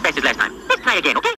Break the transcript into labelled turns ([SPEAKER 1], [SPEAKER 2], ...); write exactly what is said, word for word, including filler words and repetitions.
[SPEAKER 1] best as last time. Let's try again, okay?